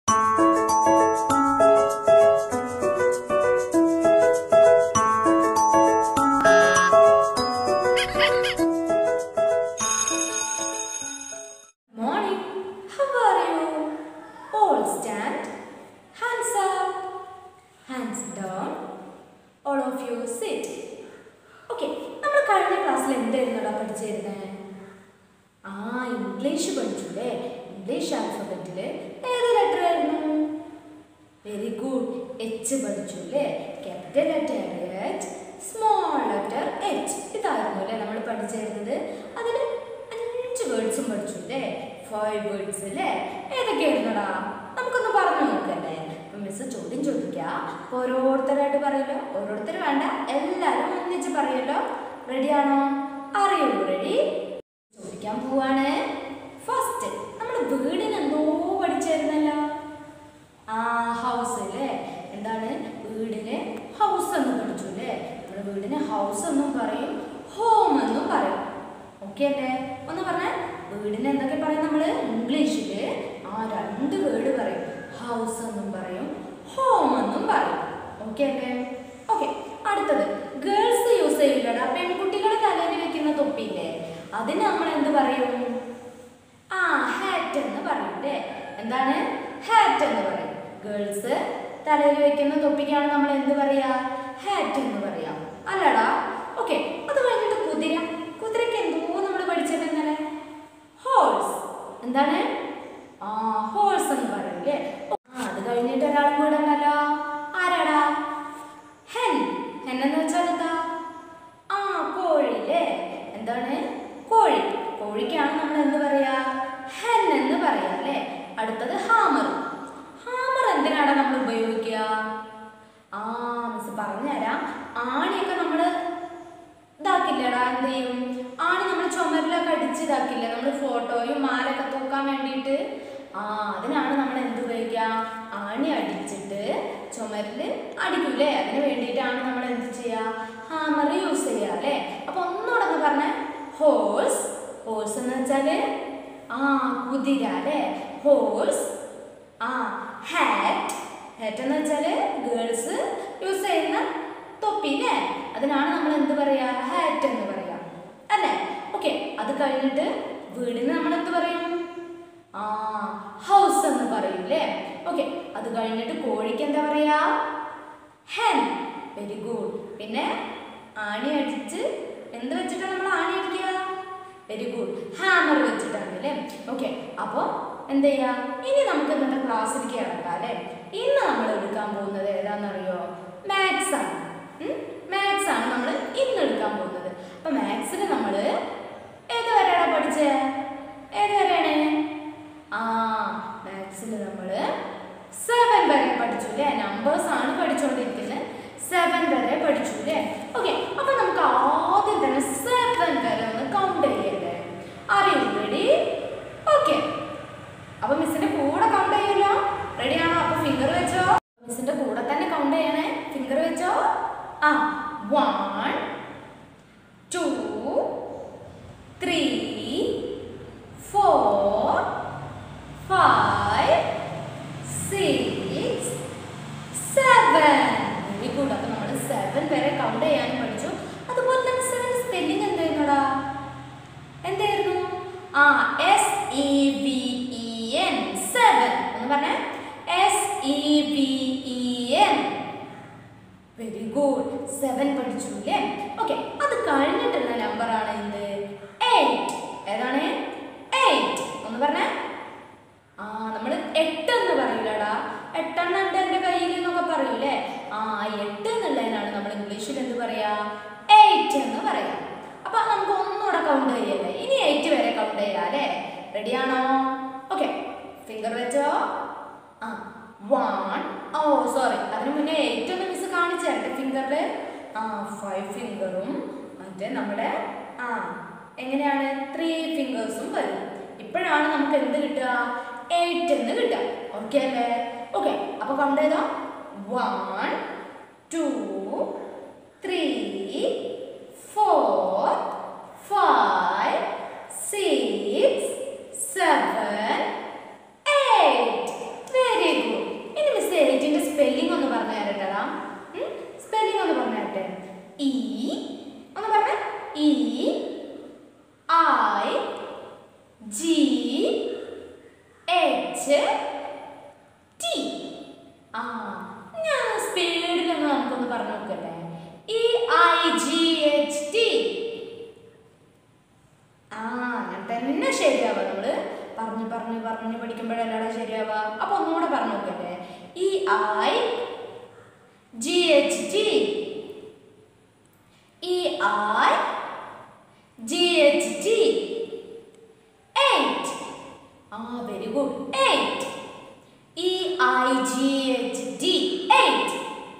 English alphabet very good. H പഠിച്ചുല്ലേ capital letter H small letter H ഇതായിരുന്നുല്ലേ നമ്മൾ പഠിച്ചിരുന്നത് അതിൽ 5 വേർഡ്സും പഠിച്ചുല്ലേ 5 words അല്ലേ ഏതൊക്കെയായിരുന്നടാ നമുക്കൊന്ന് പറഞ്ഞു നോക്കല്ലേ അപ്പോൾ മിസ് ചോദ്യം ചോദിക്കുക ഓരോരുത്തരായിട്ട് പറയല്ലോ ഓരോരുത്തർ വേണ്ട എല്ലാവരും ഒന്നിച്ച് പറയല്ലോ റെഡി ആണോ ആർ യു റെഡി ചോദിക്കാൻ പോവാണ് ഫസ്റ്റ് നമ്മൾ വീടിന് എന്തോ പഠിച്ചിരുന്നല്ലോ ഹൗസ് അല്ലേ എന്താണ് വീടിന് ഹൗസ് എന്ന് പഠിച്ചു അല്ലേ നമ്മുടെ വീടിന് ഹൗസ് എന്നും പറയും ഹോം എന്നും പറയും ഓക്കെ അല്ലേ ഒന്ന് പറഞ്ഞാൽ വീടിന് എന്തൊക്കെ പറയും നമ്മൾ ഇംഗ്ലീഷിൽ രണ്ട് വേർഡ് പറയും ഹൗസ് എന്നും പറയും ഹോം എന്നും പറയും ഓക്കെ അല്ലേ ഓക്കെ അടുത്തത് ഗേൾസ് യൂസ് ചെയ്യില്ലടാ പെൺകുട്ടികളെ തലയിൽ വെക്കുന്ന തൊപ്പിയില്ലേ അതിന് നമ്മൾ എന്ത് പറയും ഹാറ്റ് എന്ന് പറയും അല്ലേ എന്താണ് ഹാറ്റ് എന്ന് പറയും ഗേൾസ് തലയിൽ വെക്കുന്ന തൊപ്പിക്കാണ് നമ്മൾ എന്ത് പറയാ ഹാറ്റ് എന്ന് പറയാ അല്ലടാ ഓക്കെ അത് കഴിഞ്ഞിട്ട് കുതിരയ്ക്ക് എന്തോ നമ്മൾ പഠിച്ചത് ഇന്നലെ ഹോഴ്സ് എന്താണ് ഹോഴ്സ് എന്ന് പറയും അല്ലേ അത് കഴിഞ്ഞിട്ട് ഒരാൾ കൂടെ ഉണ്ടല്ലോ ആരാടാ ഹെൻ എന്ന് വെച്ചാൽ എന്താ കോഴി അല്ലേ എന്താണ് കോഴിക്കാണ് നമ്മൾ എന്ത് പറയാ ഹെൻ എന്ന് പറയാ അല്ലേ അടുത്തത് ഹാമർ എന്തിനാണ് നമ്മൾ ഉപയോഗിക്കുക മിസ് പറഞ്ഞുതരാം ആണിയൊക്കെ നമ്മൾ ഇതാക്കില്ലടാ എന്ത് ചെയ്യും ആണി നമ്മൾ ചുമരിലൊക്കെ അടിച്ച് ഇതാക്കില്ല നമ്മൾ ഫോട്ടോയും മാലൊക്കെ തൂക്കാൻ വേണ്ടിയിട്ട് അതിനാണ് നമ്മൾ എന്ത് ഉപയോഗിക്കുക ആണി അടിച്ചിട്ട് ചുമരിൽ അടിക്കൂലേ അതിന് വേണ്ടിയിട്ടാണ് നമ്മൾ എന്ത് ചെയ്യുക ഹാമർ യൂസ് ചെയ്യുക അല്ലേ അപ്പൊ ഒന്നുകൂടെ ഒന്ന് പറഞ്ഞേ ഹോഴ്സ് എന്ന് വെച്ചാൽ കുതിര അല്ലേ ഹോഴ്സ് ഹാറ്റ് എന്ന് വെച്ചാൽ ഗേൾസ് യൂസ് ചെയ്യുന്ന തൊപ്പില്ലേ അതിനാണ് നമ്മൾ എന്ത് പറയാ ഹാറ്റ് എന്ന് പറയാ അല്ലേ ഓക്കെ അത് കഴിഞ്ഞിട്ട് വീടിന് നമ്മൾ എന്ത് പറയും ഹൗസ് എന്ന് പറയും അല്ലേ ഓക്കെ അത് കഴിഞ്ഞിട്ട് കോഴിക്ക് എന്താ പറയാ ഹെൻ വെരി ഗുഡ് പിന്നെ ആണി അടിച്ച് എന്ത് വെച്ചിട്ടാണ് നമ്മൾ ആണി അടിക്കുക വെരി ഗുഡ് ഹാമർ വെച്ചിട്ടാണ് അല്ലേ ഓക്കെ അപ്പോൾ എന്ത് ചെയ്യാ ഇനി നമുക്ക് ഇന്നത്തെ ക്ലാസ്സിലേക്ക് ഇറക്കാം അല്ലേ ഇന്ന് നമ്മൾ എടുക്കാൻ പോകുന്നത് ഏതാണെന്നറിയോ മാത്സ് ആണ് നമ്മൾ ഇന്ന് എടുക്കാൻ പോകുന്നത് അപ്പൊ മാത്സിൽ നമ്മൾ ഏത് വരെയാണ് പഠിച്ചത് ഏത് വരെയാണ് മാത്സിൽ നമ്മൾ 7 വരെ പഠിച്ചു അല്ലേ നമ്പേഴ്സ് ആണ് പഠിച്ചുകൊണ്ടിരിക്കുന്നത് 7 വരെ പഠിച്ചു അല്ലേ ഓക്കെ അപ്പൊ നമുക്ക് ആദ്യം തന്നെ 7 വരെ ഒന്ന് കൗണ്ട് ചെയ്യല്ലേ ആർ യു റെഡി ഓക്കെ അപ്പൊ മിസ്സിന്റെ കൂടെ കൗണ്ട് ചെയ്യല്ലോ റെഡിയാണോ അപ്പൊ ഫിംഗർ വെച്ചോ മിസ്സിന്റെ കൂടെ തന്നെ കൗണ്ട് ചെയ്യണേ ഫിംഗർ വെച്ചോ 1 2 3 4 5 6 7 വെരി ഗുഡ് അപ്പൊ നമ്മൾ 7 വരെ കൗണ്ട് ചെയ്യാനും പഠിച്ചു അതുപോലെ തന്നെ 7 സ്പെല്ലിംഗ് എന്തായിരുന്നടാ എന്തായിരുന്നു SEVEN 7 എന്ന് പറഞ്ഞേ SEVEN വെരി ഗുഡ് 7 പഠിച്ചു അല്ലേ ഓക്കെ അത് കഴിഞ്ഞിട്ടുള്ള നമ്പർ ആണ് എന്ത് 8 ഏതാണ് 8 ഒന്ന് പറഞ്ഞേ നമ്മൾ 8 എന്ന് പറയൂലടാ 8 എണ്ണം ഉണ്ട് എൻ്റെ കയ്യിൽ എന്നൊക്കെ പറയൂലേ 8 എന്നുള്ളതിനാണ് നമ്മൾ ഇംഗ്ലീഷിൽ എന്ത് പറയാ 8 എന്ന് പറയാം അപ്പൊ നമുക്ക് ഒന്നുകൂടെ കൗണ്ട് ചെയ്യല്ലേ ഇനി 8 വരെ കൗണ്ട് ചെയ്യാം അല്ലേ റെഡിയാണോ ഓക്കെ ഫിംഗർ വെച്ചോ 1 സോറി അതിന് മുന്നേ 8 ഒന്ന് മിസ് കാണിച്ചു തരട്ടെ ഫിംഗറിൽ 5 ഫിംഗറും മറ്റേ നമ്മുടെ എങ്ങനെയാണ് 3 ഫിംഗേഴ്സും വരും ഇപ്പോഴാണ് നമുക്ക് എന്ത് കിട്ടുക 8 എന്ന് കിട്ടുക ഓക്കെ അല്ലേ ഓക്കെ അപ്പൊ കൗണ്ട് ചെയ്തോ 1 2 3 4 5 6 7 8 വെരി ആ ഞാൻ സ്പീഡിലൊന്ന് നമുക്കൊന്ന് പറഞ്ഞു നോക്കട്ടെ. EIGHT. ഞാൻ തന്നെ ശരിയാവുക. നമ്മള് പറഞ്ഞു പഠിക്കുമ്പോഴല്ലാതെ ശരിയാവുക. അപ്പൊ ഒന്നുകൂടെ പറഞ്ഞു നോക്കട്ടെ. EIGHT. EIGHT. 8. Very good. 8. EIGHT. 8.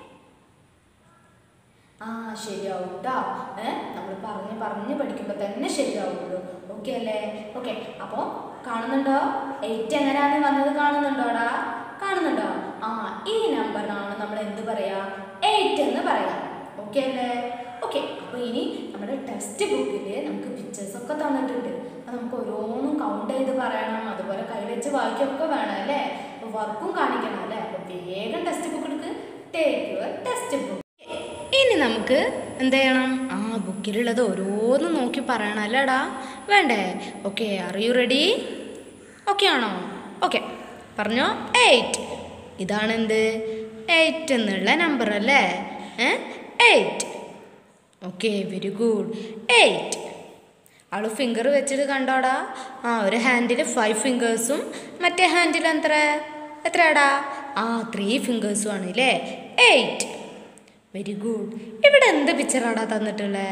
ശരിയാവും കേട്ടോ. നമ്മൾ പറഞ്ഞ് പഠിക്കുമ്പോൾ തന്നെ ശരിയാവുള്ളൂ. ഓക്കെ അല്ലേ? ഓക്കെ. അപ്പോൾ കാണുന്നുണ്ടോ 8 എങ്ങനെയാണ് വന്നത്? കാണുന്നുണ്ടോടാ? കാണുന്നുണ്ടോ? ഈ നമ്പറിനാണ് നമ്മൾ എന്ത് പറയാ? 8 എന്ന് പറയാം. ഓക്കെ അല്ലേ? ഓക്കെ. അപ്പോൾ ഇനി നമ്മുടെ ടെക്സ്റ്റ് ബുക്കിൽ നമുക്ക് പിക്ചേഴ്സ് ഒക്കെ തന്നിട്ടുണ്ട്. അപ്പോൾ നമുക്ക് ഓരോന്നും കൗണ്ട് ചെയ്ത് പറയണം, അതുപോലെ കൈവച്ച് വായിക്കൊക്കെ വേണം അല്ലേ? അപ്പോൾ വർക്കും കാണിക്കണം അല്ലേ? അപ്പോൾ വേഗം ടെക്സ്റ്റ് ബുക്ക് എടുക്ക്. Take your text book. ഇനി നമുക്ക് എന്ത് ചെയ്യണം? ബുക്കിലുള്ളത് ഓരോന്നും നോക്കി പറയണം അല്ലേടാ? വേണ്ടേ? Okay. Are you ready? Okay ആണോ? ഓക്കെ. പറഞ്ഞോ. 8. ഇതാണ് എന്ത്? 8 എന്നുള്ള നമ്പർ അല്ലേ? 8. ഓക്കെ. Very good. 8. അവള് ഫിംഗർ വെച്ചിട്ട് കണ്ടോടാ? ഒരു ഹാൻഡിൽ 5 ഫിംഗേഴ്സും മറ്റേ ഹാൻഡിൽ എത്രയാടാ? 3 ഫിംഗേഴ്സും ആണ് അല്ലേ? 8. Very good. ഇവിടെ എന്ത് പിക്ചറാടാ തന്നിട്ടുള്ളേ?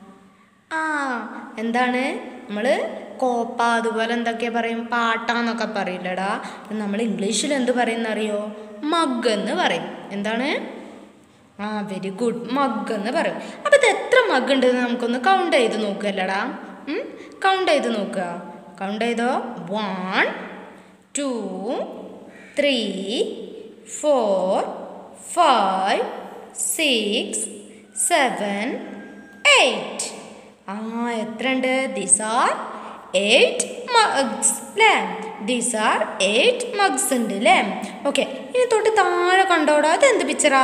എന്താണ്? നമ്മൾ കോപ്പ അതുപോലെ എന്തൊക്കെയാ പറയും? പാട്ടാന്നൊക്കെ പറയില്ലടാ. നമ്മൾ ഇംഗ്ലീഷിൽ എന്ത് പറയുന്നറിയോ? മഗ് എന്ന് പറയും. എന്താണ്? Very good. മഗ് എന്ന് പറയും. അപ്പം ഇത് എത്ര മഗ് ഉണ്ടെന്ന് നമുക്കൊന്ന് കൗണ്ട് ചെയ്ത് നോക്കുകയല്ലടാ? കൗണ്ട് ചെയ്ത് നോക്കുക. കൗണ്ട് ചെയ്തോ? 1 2 3 4 5 6 7 8. എത്ര ഉണ്ട്? ദീസ് ആർ 8 മഗ്സ് അല്ലേ? ദീസ് ആർ 8 മഗ്സ് ഉണ്ട് അല്ലേ? ഓക്കെ. ഇനി തൊട്ട് താഴെ കണ്ടോടാ? അതെന്ത് പിക്ചറാ?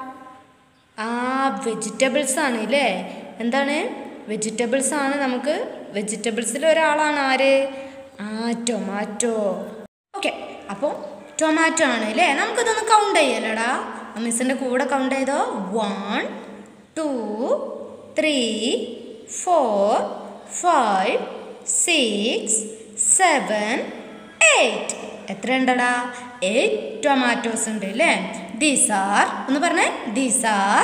വെജിറ്റബിൾസ് ആണ് അല്ലേ? എന്താണ്? വെജിറ്റബിൾസ് ആണ്. നമുക്ക് വെജിറ്റബിൾസിൽ ഒരാളാണ് ആര്? ടൊമാറ്റോ. ഓക്കെ. അപ്പോൾ ടൊമാറ്റോ ആണ് അല്ലേ? നമുക്കിതൊന്ന് കൗണ്ട് ചെയ്യല്ലടാ? മിസ്സിൻ്റെ കൂടെ കൗണ്ട് ചെയ്തോ? 1 2 3 4 5 6 7 8. എത്ര ഉണ്ടടാ? 8 ടൊമാറ്റോസ് ഉണ്ട് അല്ലേ? ദീസ് ആർ ഒന്ന് പറഞ്ഞേ. These are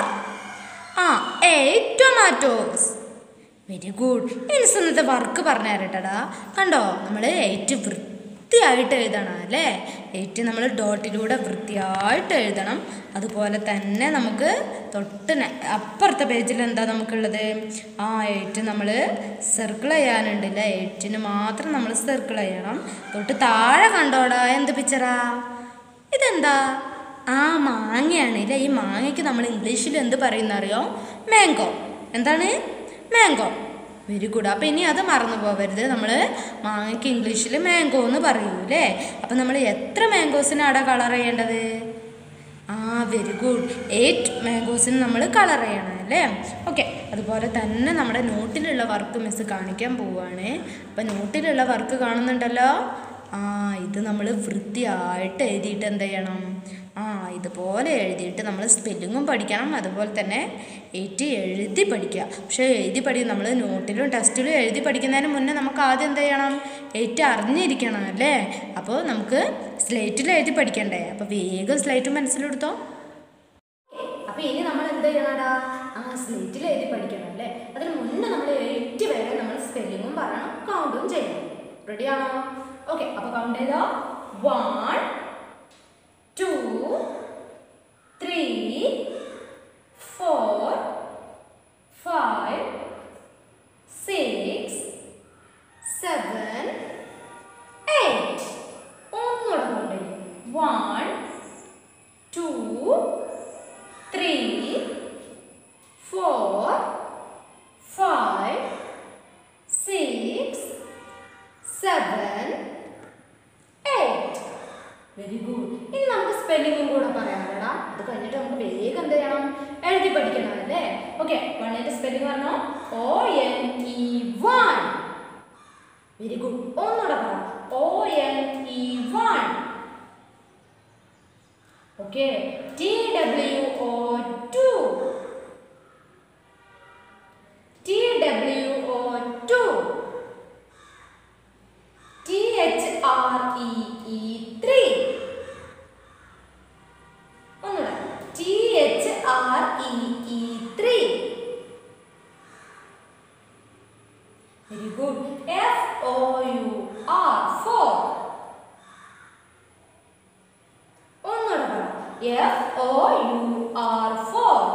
8 tomatoes. Very good. Miss ഇന്നത്തെ വർക്ക് പറഞ്ഞു തരട്ടടാ. കണ്ടോ? നമ്മൾ 8 വൃത്തിയായിട്ട് എഴുതണം അല്ലേ? 8 നമ്മൾ ഡോട്ടിലൂടെ വൃത്തിയായിട്ട് എഴുതണം. അതുപോലെ തന്നെ നമുക്ക് തൊട്ട് അപ്പുറത്തെ പേജിൽ എന്താ നമുക്കുള്ളത്? 8 നമ്മൾ സർക്കിൾ ചെയ്യാനുണ്ട് അല്ലേ? 8 മാത്രം നമ്മൾ സർക്കിൾ ചെയ്യണം. തൊട്ട് താഴെ കണ്ടോടാ? എന്ത് പിക്ചറാ? ഇതെന്താ? മാങ്ങയാണ് അല്ലേ? ഈ മാങ്ങയ്ക്ക് നമ്മൾ ഇംഗ്ലീഷിൽ എന്ത് പറയുന്നറിയോ? മാംഗോ. എന്താണ്? മാംഗോ. Very good. അപ്പോൾ ഇനി അത് മറന്നു പോകരുത്. നമ്മൾ മാങ്ങയ്ക്ക് ഇംഗ്ലീഷിൽ മാംഗോ എന്ന് പറയൂലേ? അപ്പം നമ്മൾ എത്ര മാംഗോസിനാണ് കളർ ചെയ്യേണ്ടത്? Very good. 8 മാംഗോസിന് നമ്മൾ കളർ ചെയ്യണം അല്ലേ? ഓക്കെ. അതുപോലെ തന്നെ നമ്മുടെ നോട്ടിലുള്ള വർക്ക് മിസ് കാണിക്കാൻ പോവുകയാണ്. അപ്പം നോട്ടിലുള്ള വർക്ക് കാണുന്നുണ്ടല്ലോ? ഇത് നമ്മൾ വൃത്തിയായിട്ട് എഴുതിയിട്ട് എന്ത് ചെയ്യണം? ഇതുപോലെ എഴുതിയിട്ട് നമ്മൾ സ്പെല്ലിങ്ങും പഠിക്കണം. അതുപോലെ തന്നെ 8 എഴുതി പഠിക്കുക. പക്ഷേ നമ്മൾ നോട്ടിലും ടെസ്റ്റിലും എഴുതി പഠിക്കുന്നതിന് മുന്നേ നമുക്ക് ആദ്യം എന്ത് ചെയ്യണം? 8 അറിഞ്ഞിരിക്കണം അല്ലേ? അപ്പോൾ നമുക്ക് സ്ലേറ്റിൽ എഴുതി പഠിക്കണ്ടേ? അപ്പോൾ വേഗം സ്ലേറ്റ് മനസ്സിലെടുത്തോ. അപ്പോൾ ഇനി നമ്മൾ എന്ത് ചെയ്യണടാ? സ്ലേറ്റിൽ എഴുതി പഠിക്കണം അല്ലേ? അതിന് മുന്നേ നമ്മൾ 8 വരെ നമ്മൾ സ്പെല്ലിങ്ങും പറയണം, കൗണ്ടും ചെയ്യണം. റെഡിയാണോ? ഓക്കെ. അപ്പോൾ കൗണ്ട് ചെയ്തോ? 1 2 3 4 5 6 7 8. ഒന്നുകൂടെ കൗണ്ട് ചെയ്യും. 1 2 3 4 5 6 7 8. Very good. ഇനി നമുക്ക് സ്പെല്ലിങ്ങും കൂടെ പറയാമല്ലോടാ. അത് കഴിഞ്ഞിട്ട് നമുക്ക് വേഗം എന്ത് ചെയ്യണം? എഴുതി പഠിക്കണം അല്ലേ? ഓക്കെ. 1ന്റെ സ്പെല്ലിംഗ് പറഞ്ഞോ? ONE1. Very good. ഒന്നുകൂടെ പറ. ONE1. Okay. TWO2 TWO2 THREE3 ഒന്നുകൂടെ THREE3 വെരി ഗുഡ്. FOUR 4 ഒന്നുകൂടെ പറ. FOUR 4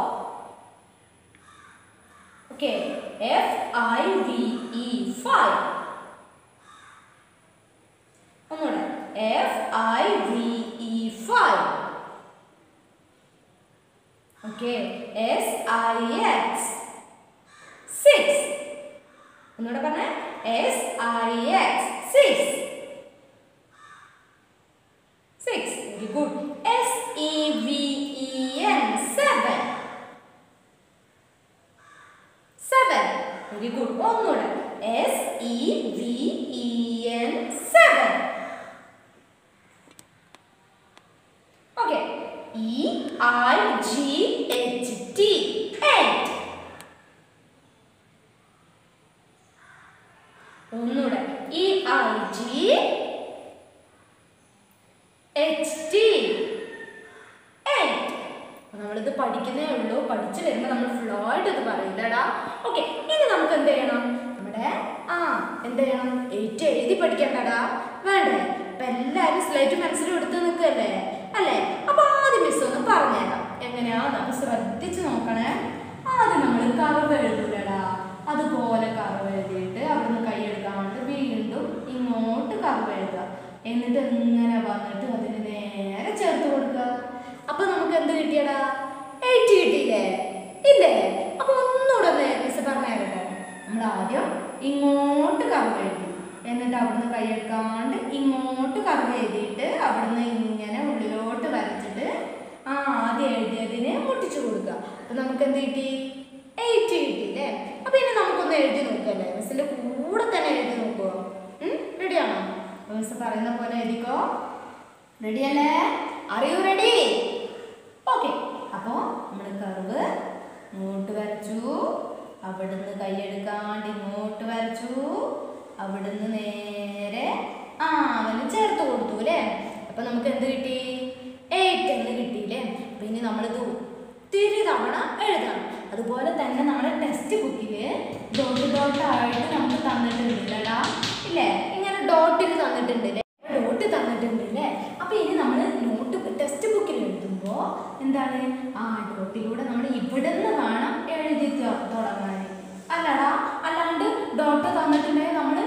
okay. FIVE 5 ഒന്നുകൂടെ FIVE 5 ഓക്കെ. SIX 6 ഒന്നുകൂടെ പറഞ്ഞേ. SIX 6 very good. SEVEN 7 very good. ഒന്നുകൂടെ SEVEN 7 ഓക്കെ. EIGHT 8 ഒന്നുകൂടെ EIGHT 8. നമ്മളിത് പഠിക്കുന്നേ ഉള്ളൂ. പഠിച്ചു വരുമ്പോൾ നമ്മൾ ഫ്ലോ ആയിട്ട് ഇത് പറയില്ലടാ. ഓക്കെ. ഇനി നമുക്ക് എന്ത് ചെയ്യണം? നമ്മുടെ എന്ത് ചെയ്യണം? 8 എഴുതി പഠിക്കണ്ടടാ. വേണ്ടേ? അപ്പൊ എല്ലാവരും സ്ലേറ്റ് പെൻസിലും എടുത്ത് നിൽക്കല്ലേ അല്ലേ? അപ്പൊ ആദ്യം മിസ് ഒന്ന് പറഞ്ഞുതരാം. എങ്ങനെയാ നമുക്ക് ശ്രദ്ധിച്ച് നോക്കണേ. ആദ്യം നമ്മൾ കർവ് എഴുതൂലടാ. അതുപോലെ കർവ് എഴുതിയിട്ട് അവിടുന്ന് കൈയെടുക്കാണ്ട് വീണ്ടും ഇങ്ങോട്ട് കർവ് എഴുതുക. എന്നിട്ട് ഇങ്ങനെ വന്നിട്ട് അതിന് നേരെ ചേർത്ത് കൊടുക്കുക. അപ്പൊ നമുക്ക് എന്ത് കിട്ടിയടാ? 8 കിട്ടിയില്ലേ? ഇല്ലേ? അപ്പൊ ഒന്നുകൂടെ മിസ് പറഞ്ഞു തരട്ടെ. നമ്മൾ ആദ്യം ഇങ്ങോട്ട് കർവ് എഴുതി, എന്നിട്ട് അവിടുന്ന് കൈയെടുക്കാണ്ട് ഇങ്ങോട്ട് കർവ് എഴുതിയിട്ട് അവിടുന്ന് ഇങ്ങനെ ഉള്ളിലോട്ട് വരച്ചിട്ട് ആദ്യം എഴുതിയതിന് മുട്ടിച്ചു കൊടുക്കുക. അപ്പൊ നമുക്ക് എന്ത് കിട്ടി? 8 കിട്ടിയില്ലേ? അപ്പൊ ഇനി നമുക്കൊന്ന് എഴുതി നോക്കല്ലേ? മിസ്സിന്റെ കൂടെ തന്നെ എഴുതി നോക്കുക. റെഡിയാണോ? മിസ് പറയുന്ന പോലെ എഴുതിക്കോ. റെഡിയല്ലേ? Are you ready? ഓക്കെ. അപ്പോ നമ്മൾ കർവ് ഇങ്ങോട്ട് വരച്ചു, അവിടുന്ന് കൈയെടുക്കാണ്ട് ഇങ്ങോട്ട് വരച്ചു, അവിടുന്ന് നേരെ അവന് ചേർത്ത് കൊടുത്തു അല്ലേ? അപ്പൊ നമുക്ക് എന്ത് കിട്ടി? 8 എന്ന് കിട്ടിയില്ലേ? അപ്പൊ ഇനി നമ്മളിത് ഒത്തിരി തവണ എഴുതണം. അതുപോലെ തന്നെ നമ്മുടെ ടെക്സ്റ്റ് ബുക്കില് ഡോട്ടായിട്ട് നമുക്ക് തന്നിട്ടുണ്ടല്ലടാ ഇല്ലേ? ഇങ്ങനെ ഡോട്ടിൽ തന്നിട്ടുണ്ടല്ലേ? ഡോട്ട് തന്നിട്ടുണ്ടല്ലേ? അപ്പൊ ഇനി നമ്മൾ ടെക്സ്റ്റ് ബുക്കിൽ എഴുതുമ്പോ എന്താണ്? ഡോട്ടിലൂടെ നമ്മൾ ഇവിടെ നിന്ന് വേണം എഴുതി തുടങ്ങാൻ. അല്ലടാ, അല്ലാണ്ട് ഡോട്ട് തന്നിട്ടുണ്ടെങ്കിൽ നമ്മൾ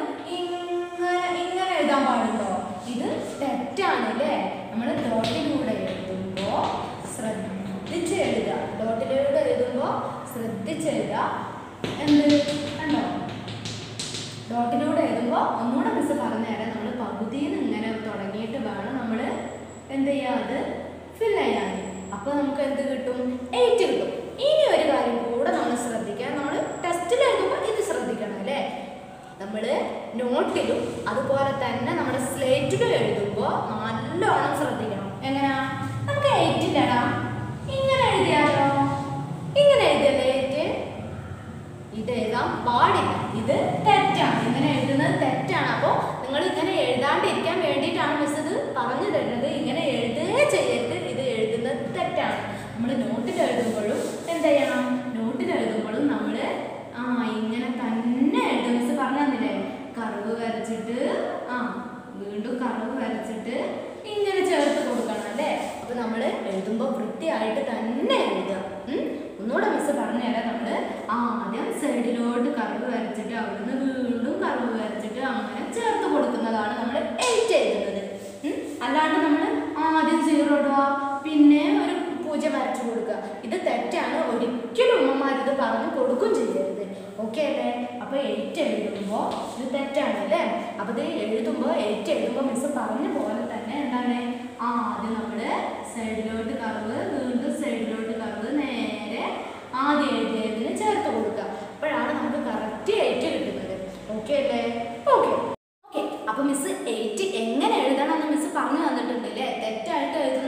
ഇങ്ങനെ എഴുതാൻ പാടുണ്ടോ? ഇത് തെറ്റാണ് അല്ലേ? നമ്മൾ ഡോട്ടിലൂടെ എഴുതുമ്പോ ശ്രദ്ധിച്ച് എഴുതുക. ഡോട്ടിലൂടെ എഴുതുമ്പോ ശ്രദ്ധിച്ച് എഴുതുക. എന്ത് കണ്ടോ? ഡോട്ടിലൂടെ എഴുതുമ്പോൾ ഒന്നുകൂടെ മിസ് പറഞ്ഞുതരാം. നമ്മൾ പകുതിയിൽ നിന്ന് ഇങ്ങനെ തുടങ്ങിയിട്ട് വേണം നമ്മൾ എന്ത് ചെയ്യാം? അത് ഫിൽ ചെയ്യാൻ. അപ്പൊ നമുക്ക് എന്ത് കിട്ടും? 8 കിട്ടും. ഇനി ഒരു കാര്യം കൂടെ നമ്മൾ ശ്രദ്ധിക്കാം. നമ്മൾ ടെസ്റ്റിൽ എഴുതുമ്പോൾ ഇത് ശ്രദ്ധിക്കണം അല്ലേ? നമ്മൾ നോട്ടിലും അതുപോലെ തന്നെ നമ്മുടെ സ്ലേറ്റിലും എഴുതുമ്പോൾ നല്ലോണം ശ്രദ്ധിക്കണം. എങ്ങനെയാ? നമുക്ക് 8 ഇല്ലടാ, ഇങ്ങനെ എഴുതിയാലോ? ഇങ്ങനെ എഴുതിയല്ലേ 8? ഇത് എഴുതാൻ പാടില്ല. ഇത് തെറ്റാണ്. ഇങ്ങനെ എഴുതുന്നത് തെറ്റാണ്. അപ്പോൾ നിങ്ങൾ ഇങ്ങനെ എഴുതാണ്ടിരിക്കാൻ വേണ്ടിയിട്ടാണ് മിസ് ഇത് പറഞ്ഞു തരുന്നത്. ഇങ്ങനെ എഴുതുകയേ ചെയ്യരുത്. ഇത് എഴുതുന്നത് തെറ്റാണ്. നമ്മൾ നോട്ടിൽ എഴുതുമ്പോഴും എന്ത് ചെയ്യണം? നോട്ടിൽ എഴുതുമ്പോഴും നമ്മൾ ഇങ്ങനെ തന്നെ എഴുതും. മിസ് പറഞ്ഞു തന്നില്ലേ? കർവ് വരച്ചിട്ട് വീണ്ടും കർവ് വരച്ചിട്ട് ഇങ്ങനെ ചേർത്ത് കൊടുക്കണം അല്ലേ? അപ്പൊ നമ്മൾ എഴുതുമ്പോൾ വൃത്തിയായിട്ട് തന്നെ എഴുതുക. ഒന്നുകൂടെ മിസ് പറഞ്ഞു തരാം. നമ്മൾ ആദ്യം സൈഡിലോട്ട് കർവ് വരച്ചിട്ട് അവിടുന്ന് വീണ്ടും കർവ് വരച്ചിട്ട് അങ്ങനെ ചേർത്ത് കൊടുക്കുന്നതാണ് നമ്മൾ 8 എഴുതുന്നത്. അല്ലാണ്ട് നമ്മൾ ആദ്യം 0 ഇടുക, പിന്നെ ഒരു 0 വരച്ചു കൊടുക്കുക. ഇത് തെറ്റാണ്. ഒരിക്കലും ഉമ്മമാരിത് പറഞ്ഞു കൊടുക്കും ചെയ്യരുത്. ഓക്കെ അല്ലേ? അപ്പൊ 8 എഴുതുമ്പോൾ ഇത് തെറ്റാണ് അല്ലേ? അപ്പൊ ഇത് എഴുതുമ്പോൾ 8 എഴുതുമ്പോൾ മിസ് പറഞ്ഞ പോലെ തന്നെ എന്താണ്? ആദ്യം നമ്മൾ സൈഡിലോട്ട് കർവ്, വീണ്ടും സൈഡിലോട്ട് കർവ്, നേരെ ആദ്യം എഴുതിയതിന് ചേർത്ത് കൊടുക്കുക. അപ്പോഴാണ് നമുക്ക് കറക്റ്റ് 8 കിട്ടുന്നത്. ഓക്കെ അല്ലേ? ഓക്കെ. അപ്പൊ മിസ് 8 എങ്ങനെ എഴുതണം എന്ന് മിസ് പറഞ്ഞു തന്നിട്ടുണ്ട് അല്ലേ? തെറ്റായിട്ട് എഴുതുന്നതുകൊണ്ട്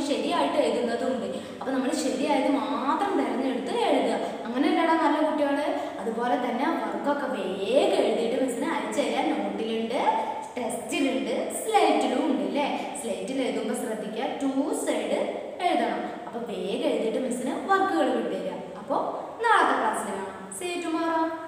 ശരിയായിട്ട് എഴുതുന്നതും ഉണ്ട്. അപ്പോൾ നമ്മൾ ശരിയായത് മാത്രം തിരഞ്ഞെടുത്ത് എഴുതുക. അങ്ങനെയല്ലടാ നല്ല കുട്ടികൾ. അതുപോലെ തന്നെ വർക്കൊക്കെ വേഗം എഴുതിയിട്ട് മിസ്സിന് അയച്ചു തരാൻ. നോട്ടിലുണ്ട്, ടെസ്റ്റിലുണ്ട്, സ്ലേറ്റിലും ഉണ്ട് അല്ലേ. സ്ലേറ്റിൽ എഴുതുമ്പോൾ ശ്രദ്ധിക്കുക 2 സൈഡ് എഴുതണം. അപ്പോൾ വേഗം എഴുതിയിട്ട് മിസ്സിന് വർക്കുകൾ വിട്ടുതരിക. അപ്പോൾ നാളത്തെ ക്ലാസ്സിൽ കാണാം. See you tomorrow.